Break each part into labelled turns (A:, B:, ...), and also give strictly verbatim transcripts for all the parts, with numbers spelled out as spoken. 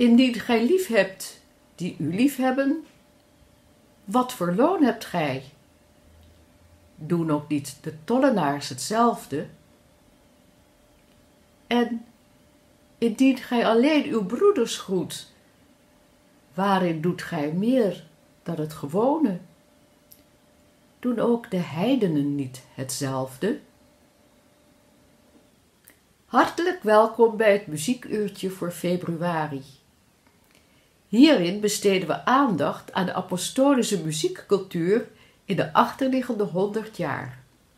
A: Indien gij lief hebt die u lief hebben, wat voor loon hebt gij? Doen ook niet de tollenaars hetzelfde? En indien gij alleen uw broeders groet, waarin doet gij meer dan het gewone? Doen ook de heidenen niet hetzelfde? Hartelijk welkom bij het muziekuurtje voor februari. Hierin besteden we aandacht aan de apostolische muziekcultuur in de achterliggende honderd jaar.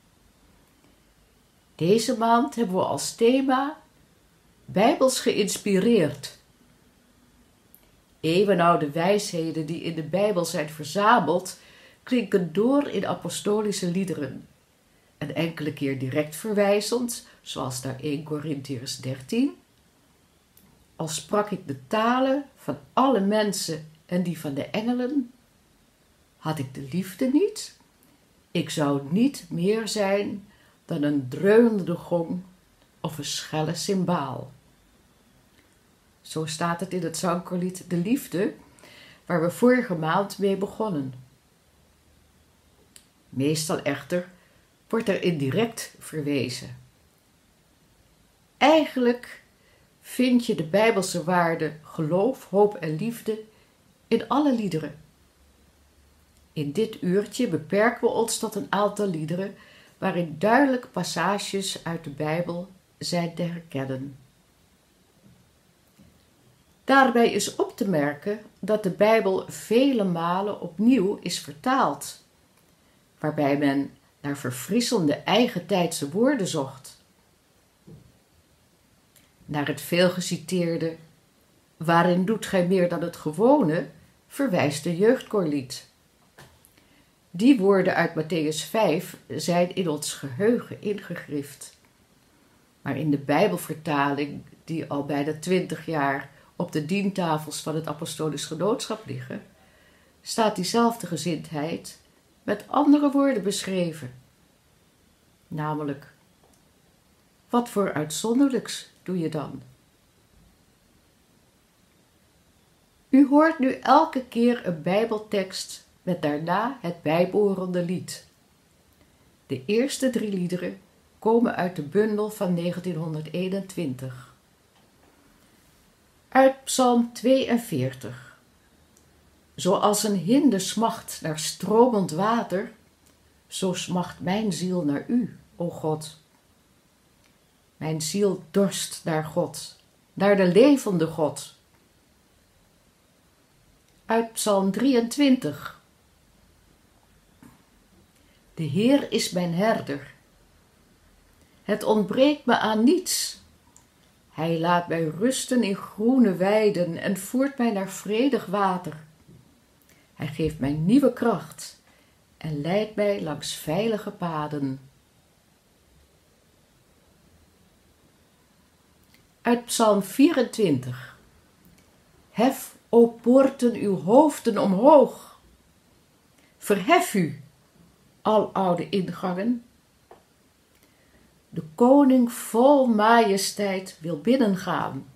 A: Deze maand hebben we als thema Bijbels geïnspireerd. Eeuwenoude wijsheden die in de Bijbel zijn verzameld, klinken door in apostolische liederen. En enkele keer direct verwijzend, zoals naar eerste Korintiërs dertien. Al sprak ik de talen van alle mensen en die van de engelen, had ik de liefde niet, ik zou niet meer zijn dan een dreunende gong of een schelle cymbaal. Zo staat het in het zangkoorlied De Liefde, waar we vorige maand mee begonnen. Meestal echter wordt er indirect verwezen. Eigenlijk vind je de Bijbelse waarden geloof, hoop en liefde in alle liederen. In dit uurtje beperken we ons tot een aantal liederen waarin duidelijk passages uit de Bijbel zijn te herkennen. Daarbij is op te merken dat de Bijbel vele malen opnieuw is vertaald, waarbij men naar verfrissende eigentijdse woorden zocht. Naar het veelgeciteerde waarin doet gij meer dan het gewone, verwijst de jeugdkoorlied. Die woorden uit Mattheüs vijf zijn in ons geheugen ingegrift. Maar in de Bijbelvertaling, die al bijna twintig jaar op de dientafels van het Apostolisch Genootschap liggen, staat diezelfde gezindheid met andere woorden beschreven. Namelijk, wat voor uitzonderlijks doe je dan? U hoort nu elke keer een Bijbeltekst met daarna het bijbehorende lied. De eerste drie liederen komen uit de bundel van negentienhonderdeenentwintig. Uit Psalm tweeënveertig. Zoals een hinde smacht naar stromend water, zo smacht mijn ziel naar u, o God. Mijn ziel dorst naar God, naar de levende God. Uit Psalm drieëntwintig. De Heer is mijn herder. Het ontbreekt me aan niets. Hij laat mij rusten in groene weiden en voert mij naar vredig water. Hij geeft mij nieuwe kracht en leidt mij langs veilige paden. Uit Psalm vierentwintig. Hef, o poorten, uw hoofden omhoog. Verhef u, al oude ingangen. De koning vol majesteit wil binnengaan.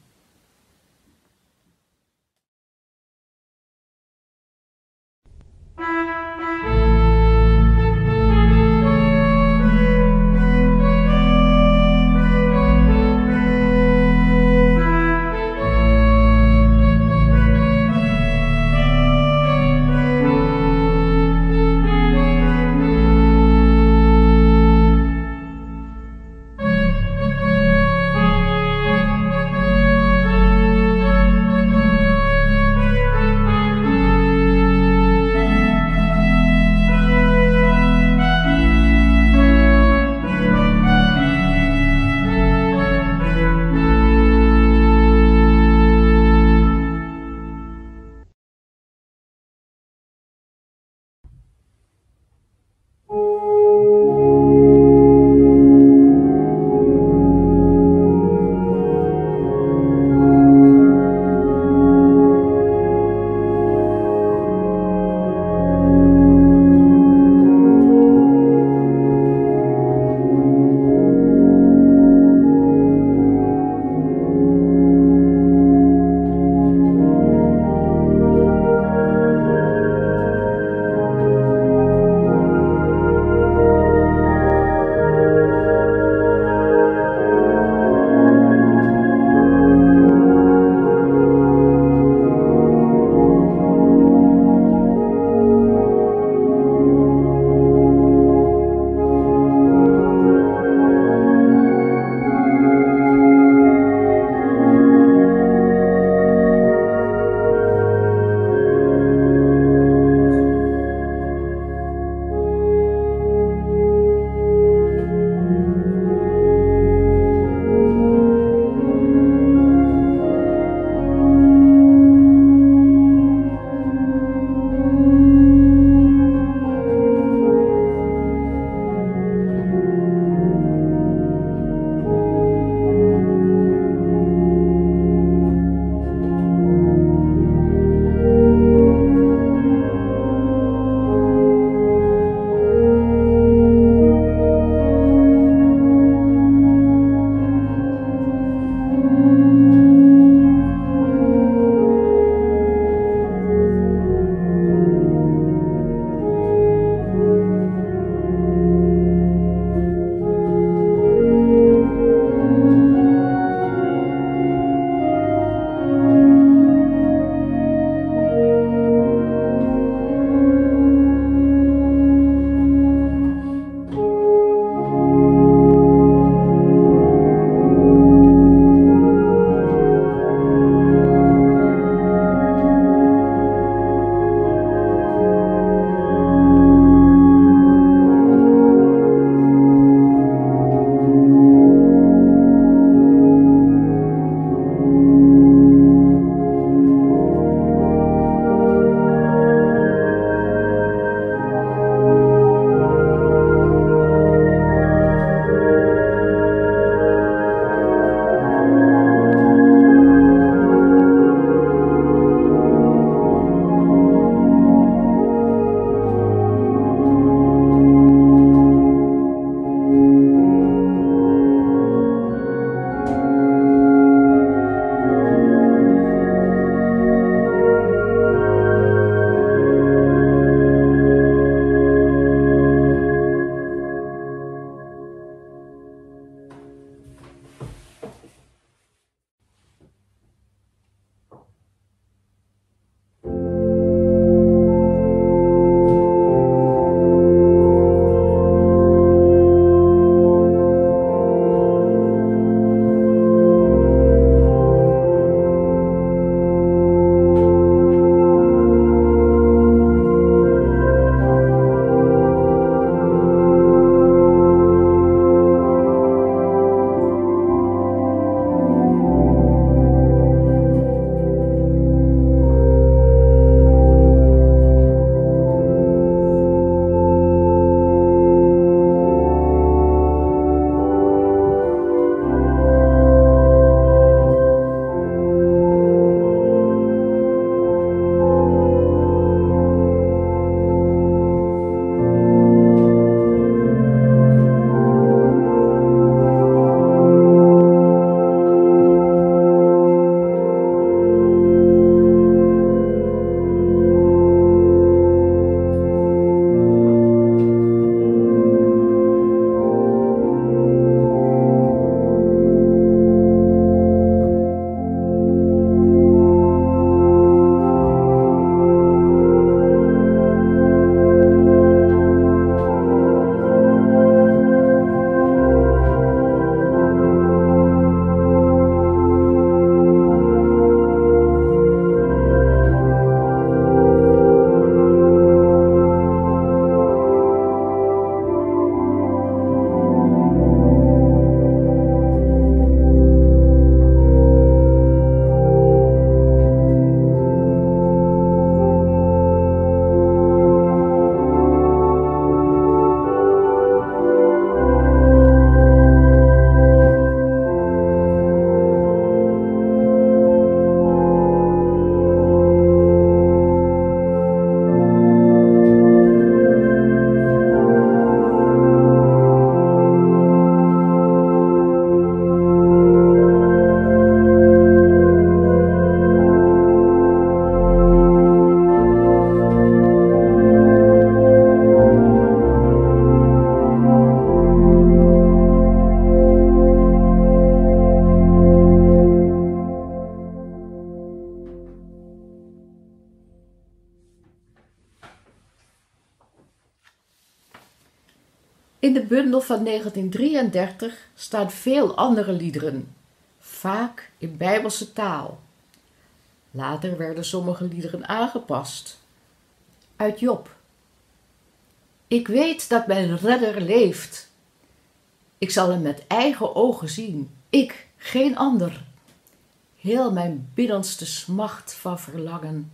A: In de bundel van negentien drieëndertig staan veel andere liederen, vaak in Bijbelse taal. Later werden sommige liederen aangepast. Uit Job. Ik weet dat mijn redder leeft. Ik zal hem met eigen ogen zien, ik, geen ander. Heel mijn binnenste smacht van verlangen.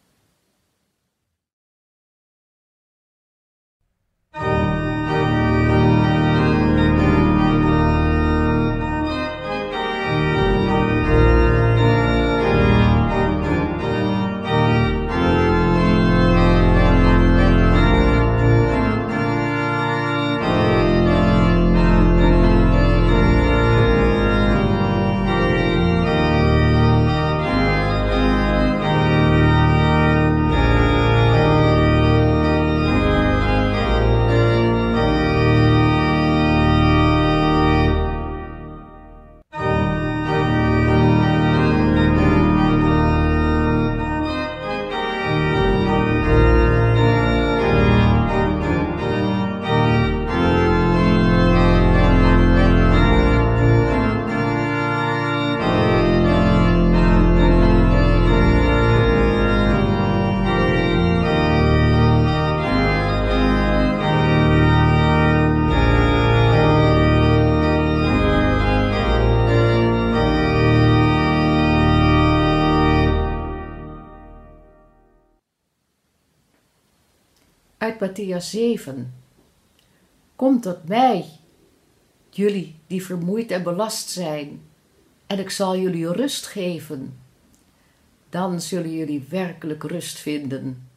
A: Uit Mattheüs zeven. Kom tot mij, jullie die vermoeid en belast zijn, en ik zal jullie rust geven. Dan zullen jullie werkelijk rust vinden.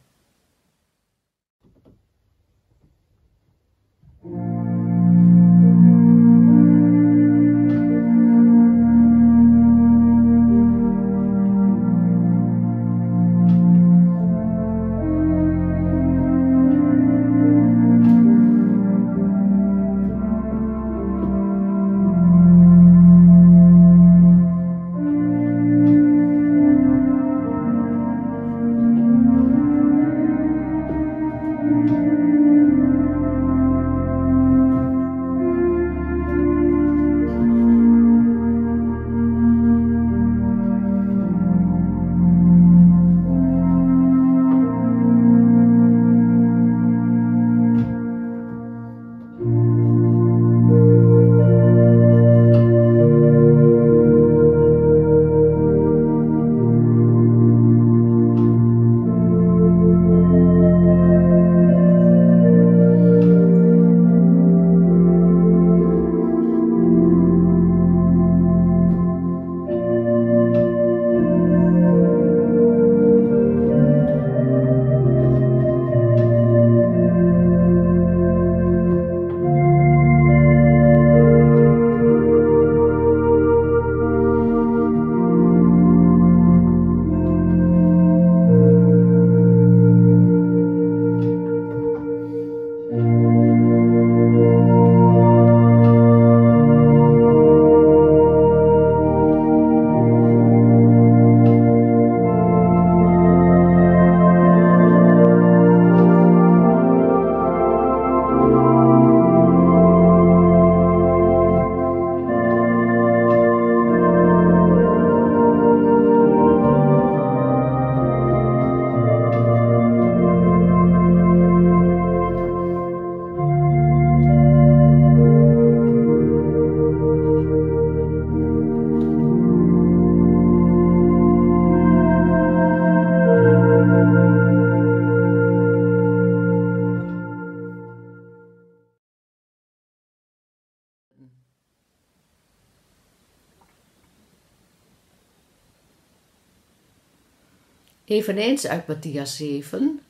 A: Eveneens uit Mattheüs zeven.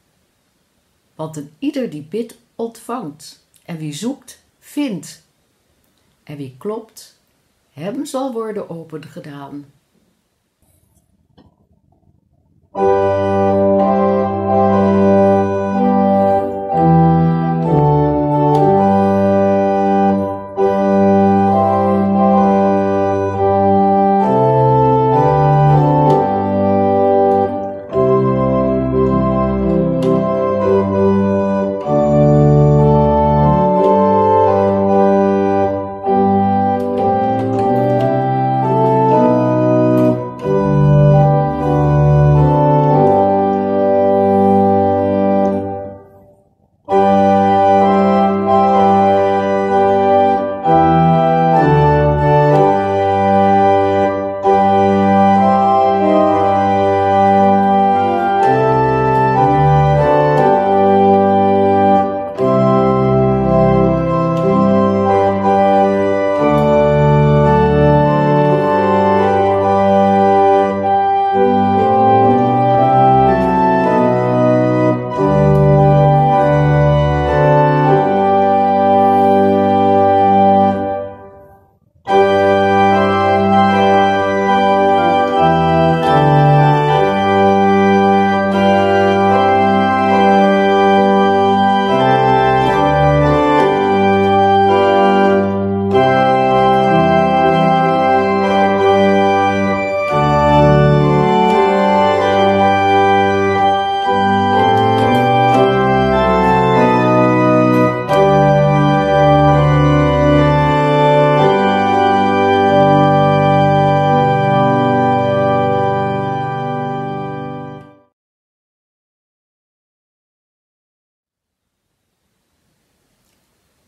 A: Want een ieder die bidt, ontvangt. En wie zoekt, vindt. En wie klopt, hem zal worden opengedaan.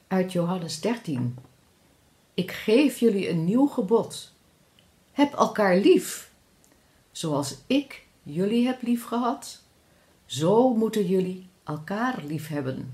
A: uit Johannes dertien. Ik geef jullie een nieuw gebod. Heb elkaar lief. Zoals ik jullie heb lief gehad, zo moeten jullie elkaar lief hebben.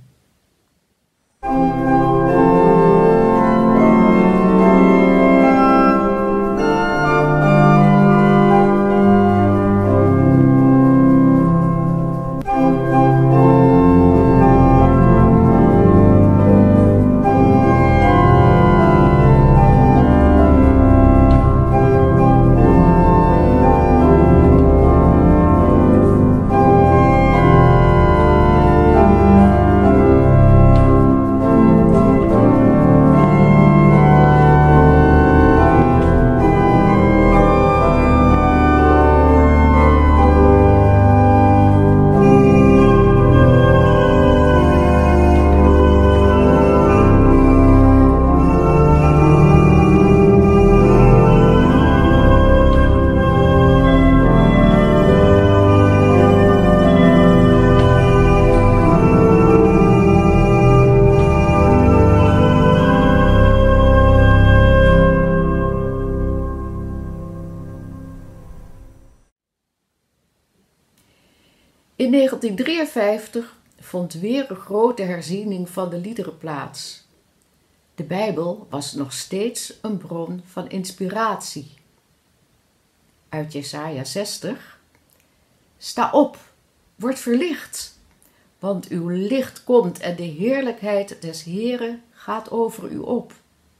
B: In negentien drieënvijftig vond weer een grote herziening van de liederen plaats. De Bijbel was nog steeds een bron van inspiratie. Uit Jesaja zestig: Sta op, word verlicht, want uw licht komt en de heerlijkheid des Heeren gaat over u op.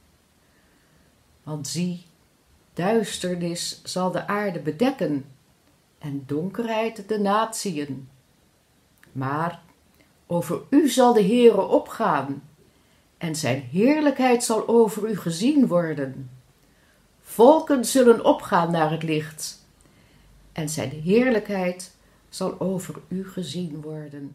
B: Want zie, duisternis zal de aarde bedekken en donkerheid de natieën. Maar over u zal de Heere opgaan en zijn heerlijkheid zal over u gezien worden. Volken zullen opgaan naar het licht en zijn heerlijkheid zal over u gezien worden.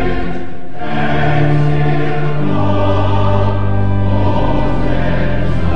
C: Oh,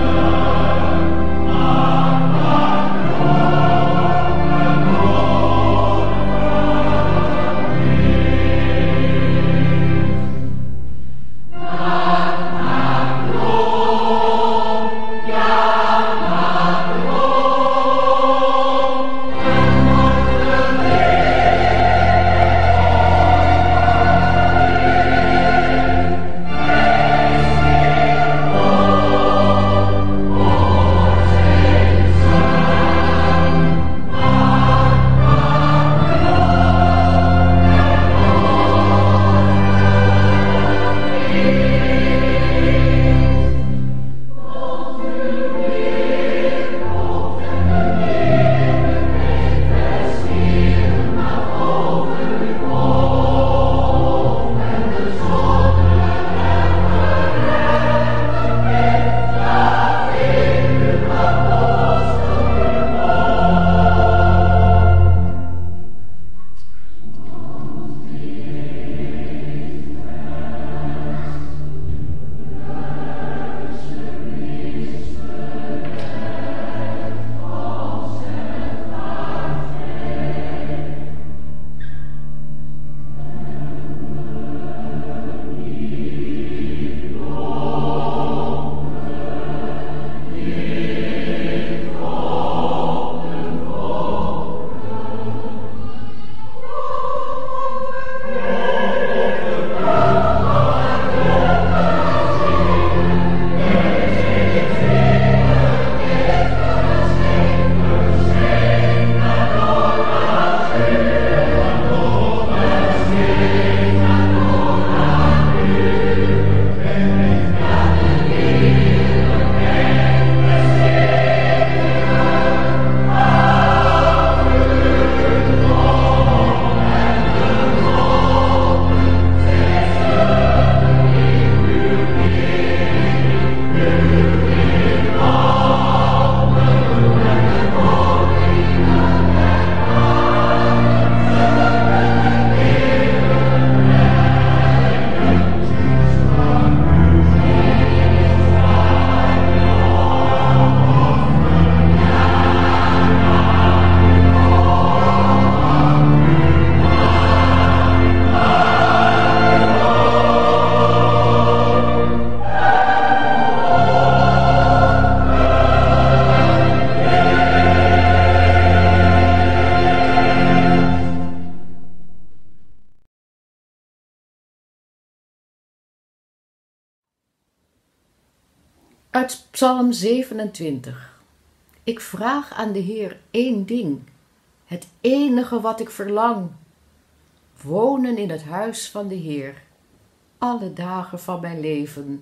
B: Uit Psalm zevenentwintig. Ik vraag aan de Heer één ding, het enige wat ik verlang. Wonen in het huis van de Heer, alle dagen van mijn leven.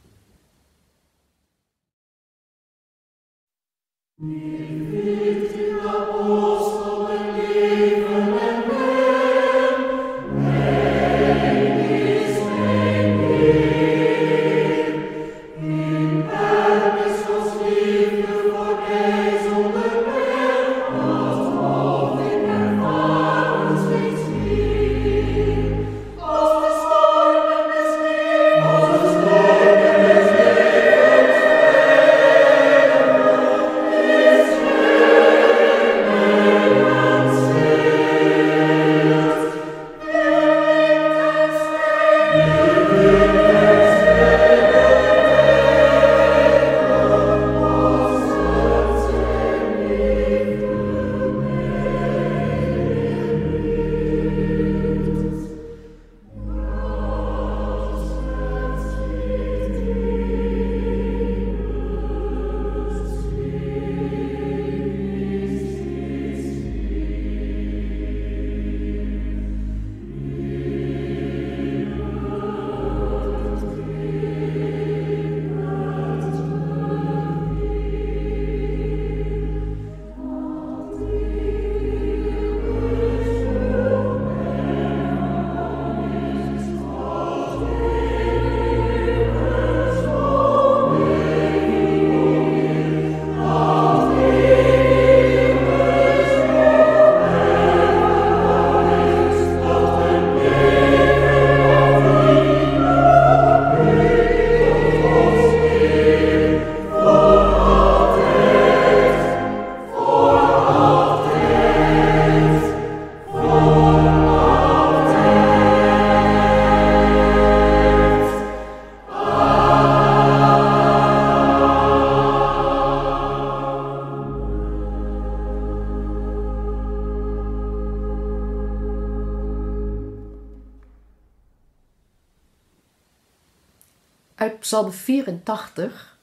B: Uit Psalm vierentachtig.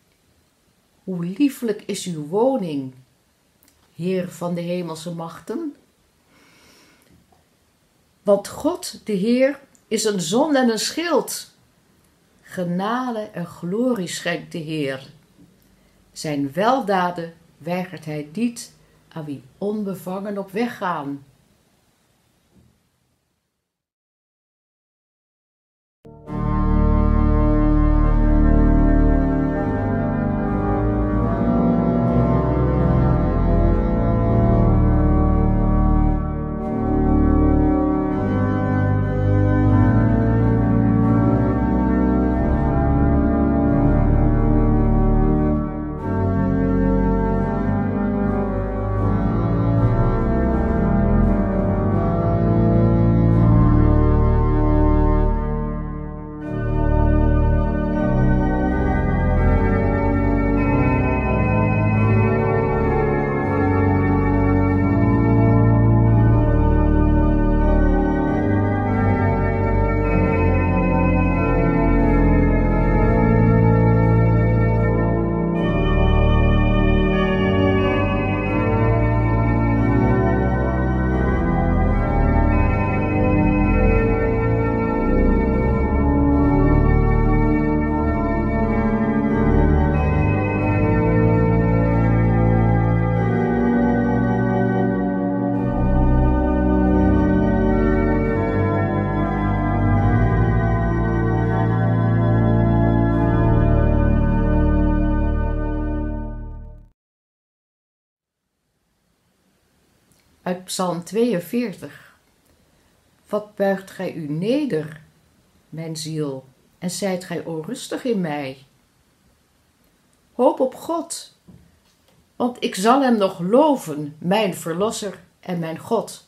B: Hoe lieflijk is uw woning, Heer van de hemelse machten. Want God, de Heer, is een zon en een schild. Genade en glorie schenkt de Heer. Zijn weldaden weigert hij niet aan wie onbevangen op weg gaan. Uit Psalm tweeënveertig. Wat buigt gij u neder, mijn ziel, en zijt gij onrustig in mij? Hoop op God, want ik zal hem nog loven, mijn verlosser en mijn God.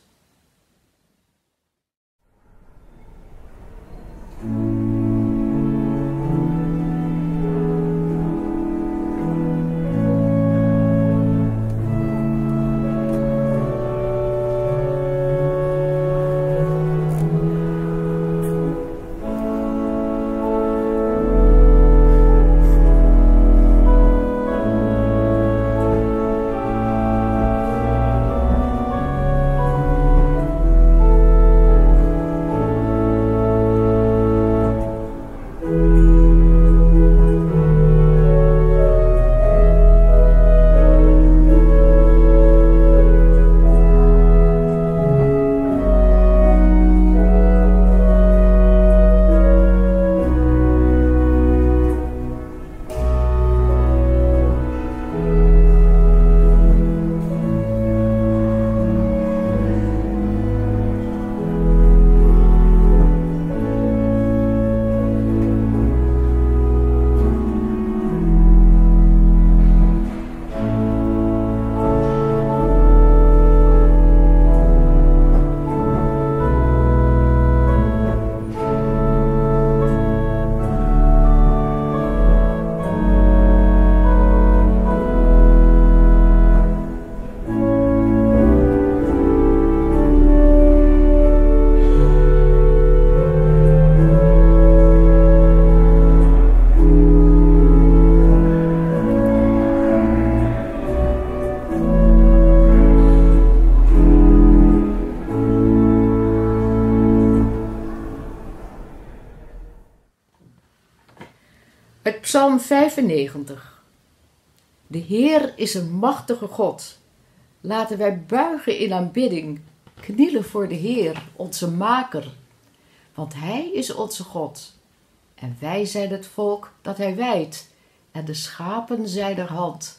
B: Psalm vijfennegentig. De Heer is een machtige God. Laten wij buigen in aanbidding, knielen voor de Heer, onze Maker. Want Hij is onze God. En wij zijn het volk dat Hij wijdt, en de schapen zijner hand.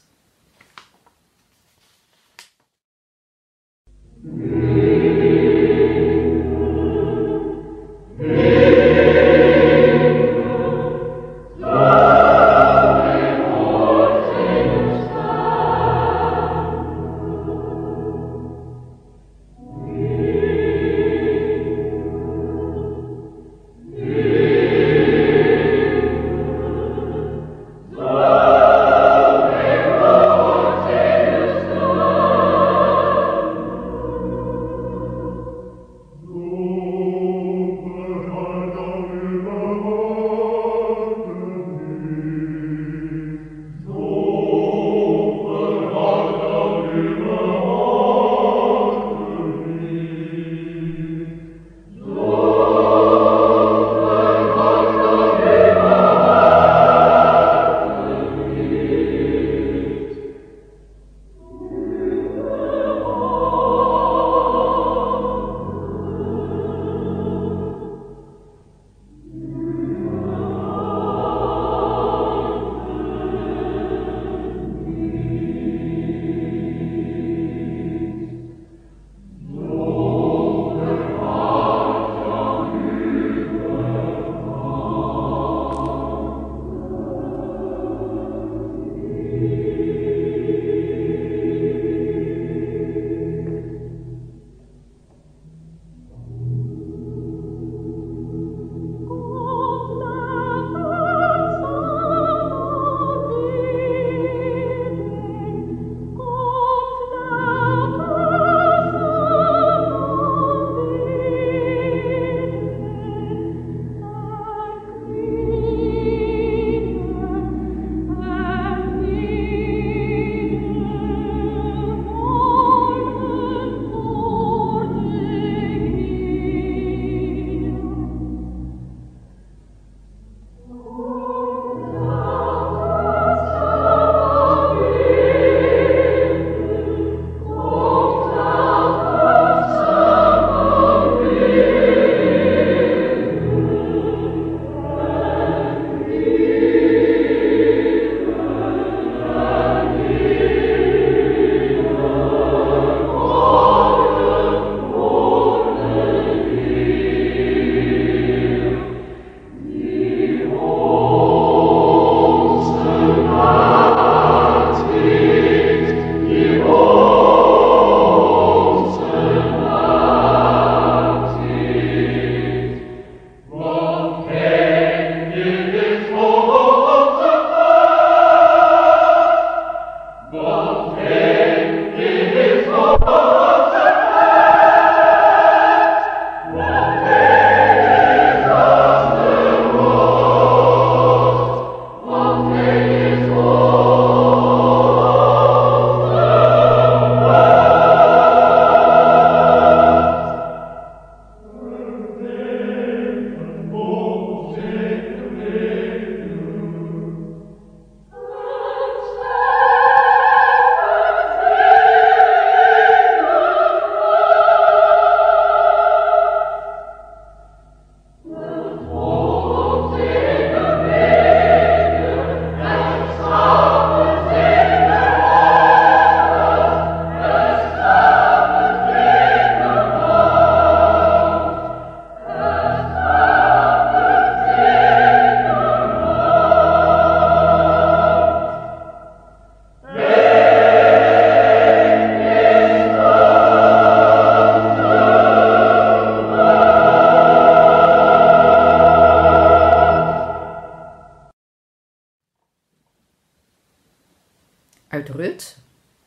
A: Uit Rut.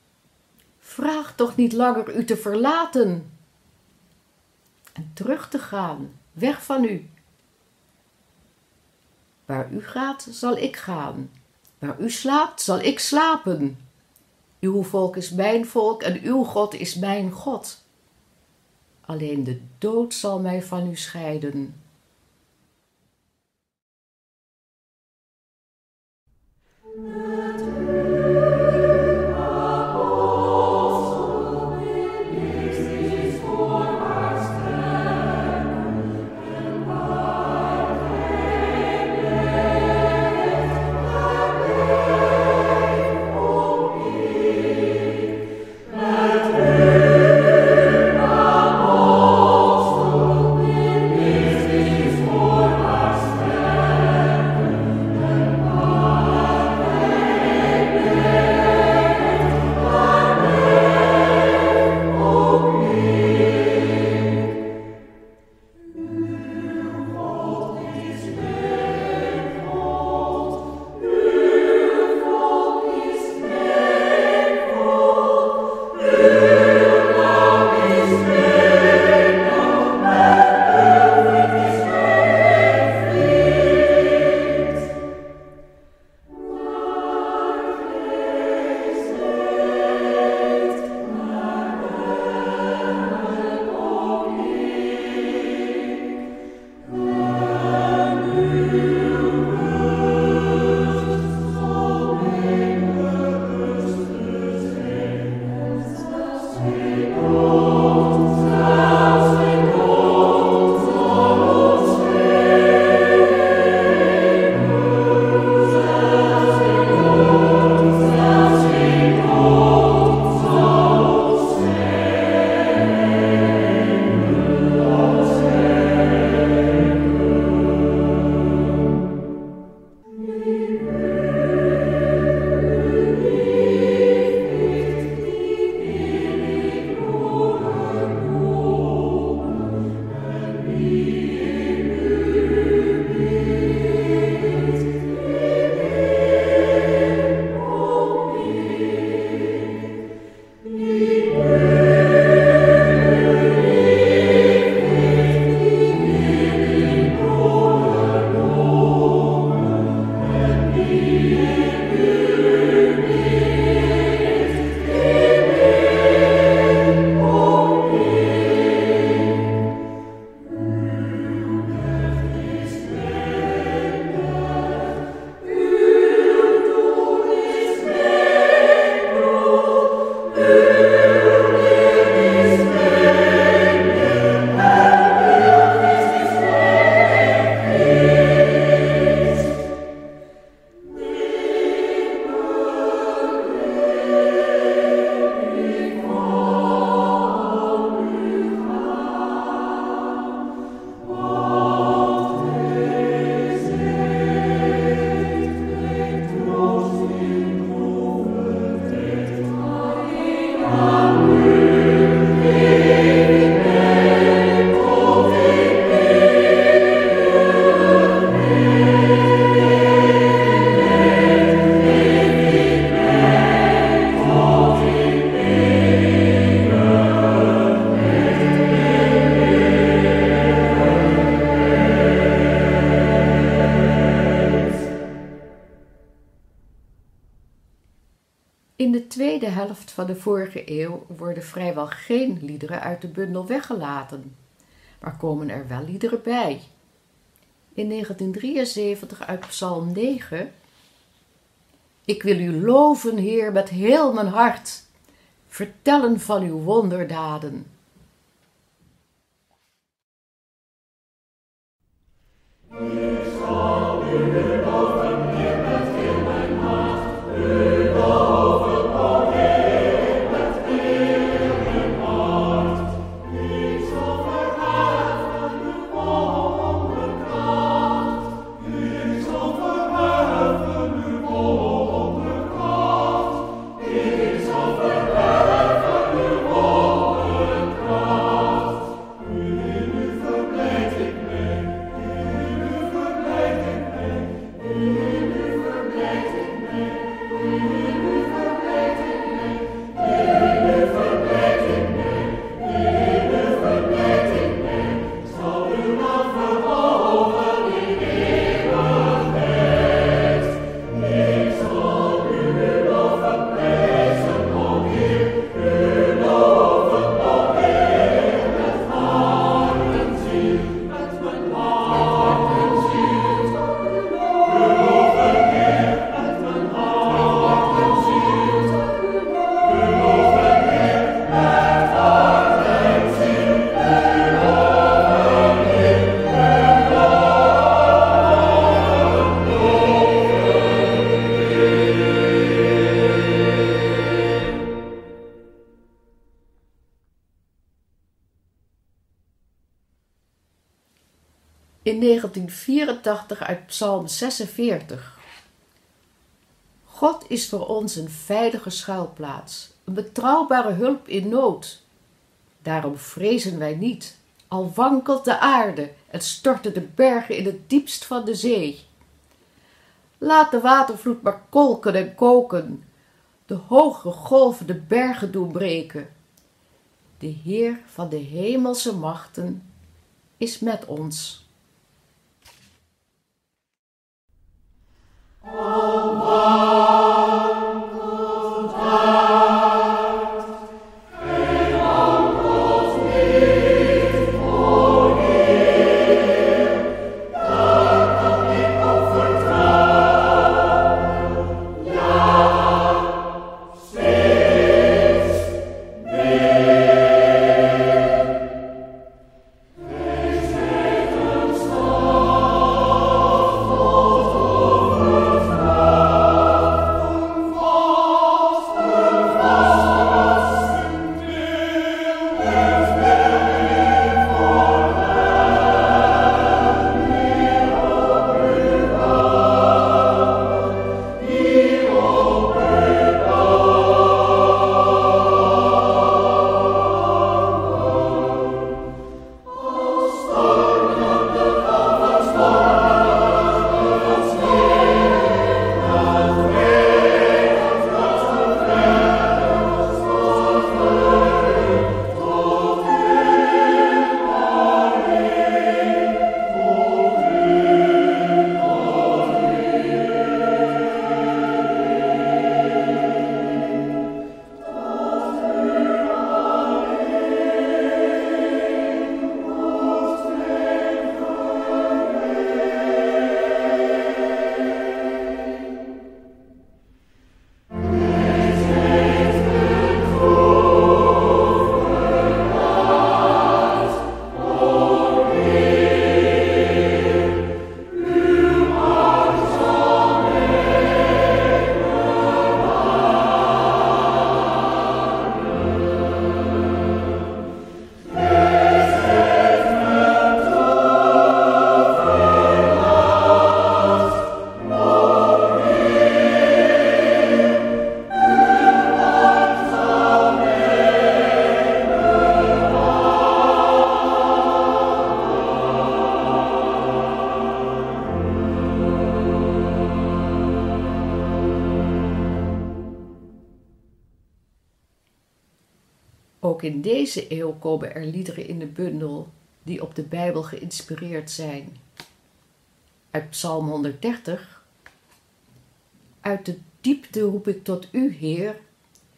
A: Vraag toch niet langer u te verlaten en terug te gaan, weg van u. Waar u gaat, zal ik gaan. Waar u slaapt, zal ik slapen. Uw volk is mijn volk en uw God is mijn God. Alleen de dood zal mij van u scheiden.
B: In de tweede helft van de vorige eeuw worden vrijwel geen liederen uit de bundel weggelaten, maar komen er wel liederen bij. In negentien drieënzeventig uit Psalm negen: Ik wil u loven, Heer, met heel mijn hart, vertellen van uw wonderdaden. In negentien vierentachtig uit Psalm zesenveertig. God is voor ons een veilige schuilplaats, een betrouwbare hulp in nood. Daarom vrezen wij niet, al wankelt de aarde en storten de bergen in het diepst van de zee. Laat de watervloed maar kolken en koken, de hoge golven de bergen doen breken. De Heer van de hemelse machten is met ons. Ook in deze eeuw komen er liederen in de bundel die op de Bijbel geïnspireerd zijn. Uit Psalm honderddertig. Uit de diepte roep ik tot u, Heer,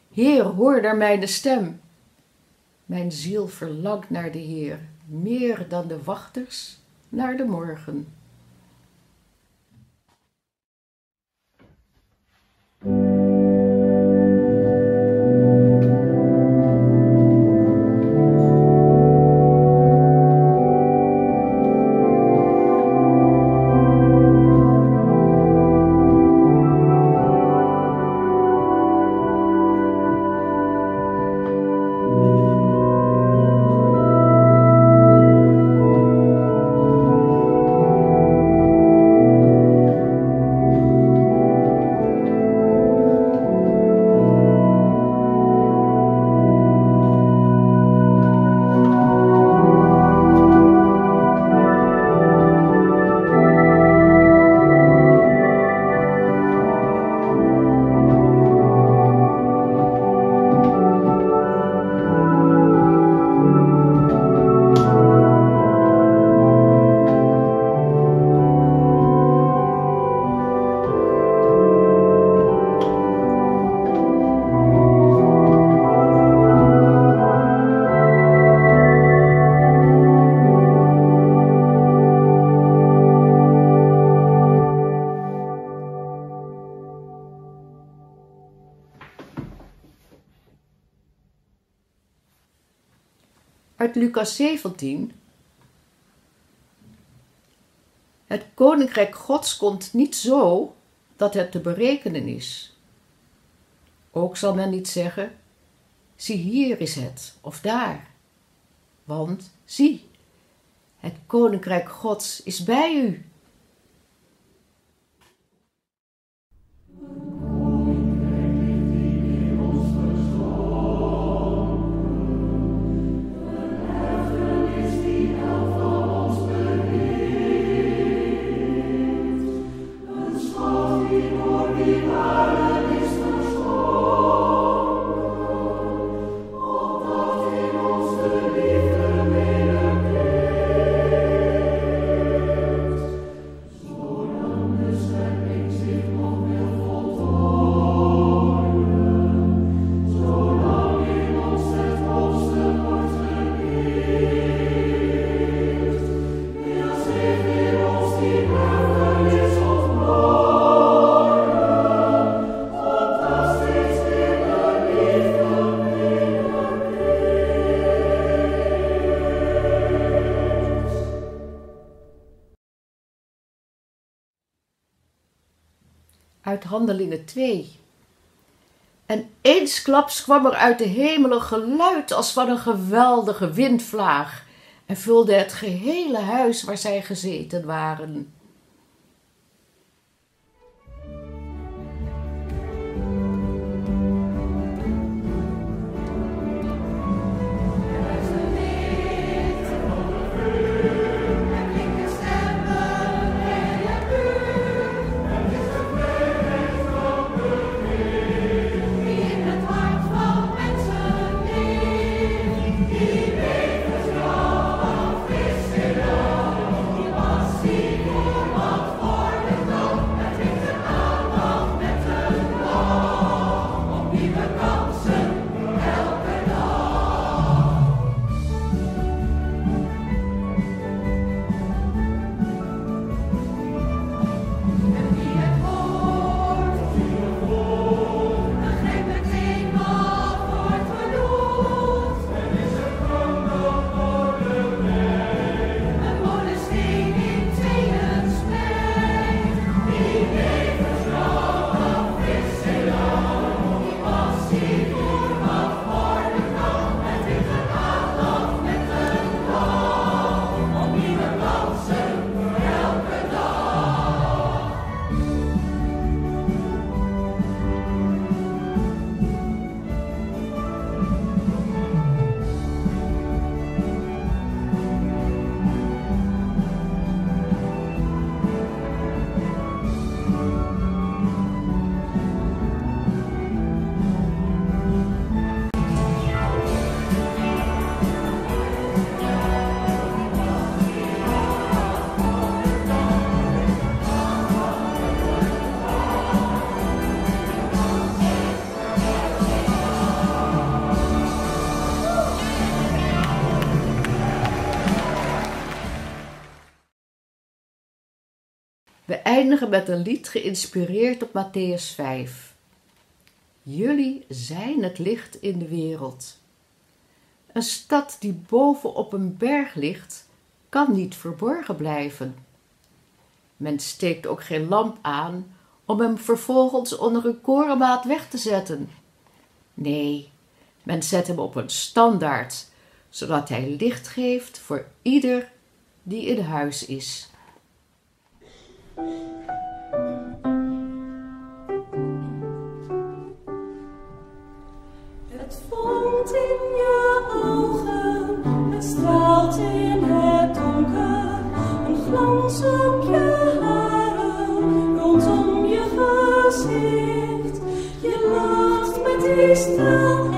B: Heer, hoor naar mijn stem. Mijn ziel verlangt naar de Heer, meer dan de wachters naar de morgen. Uit Lucas zeventien. Het koninkrijk Gods komt niet zo dat het te berekenen is. Ook zal men niet zeggen, zie hier is het of daar. Want zie, het koninkrijk Gods is bij u. Uit Handelingen twee. En eensklaps kwam er uit de hemel een geluid als van een geweldige windvlaag en vulde het gehele huis waar zij gezeten waren.
C: Thank you.
A: eindigen met een lied geïnspireerd op Mattheüs vijf. Jullie zijn het licht in de wereld. Een stad die boven op een berg ligt, kan niet verborgen blijven. Men steekt ook geen lamp aan om hem vervolgens onder een korenmaat weg te zetten. Nee, men zet hem op een standaard, zodat hij licht geeft voor ieder die in huis is.
C: Het vonkt in je ogen, het straalt in het donker, een glans op je haren, rondom je gezicht. Je lacht met die straal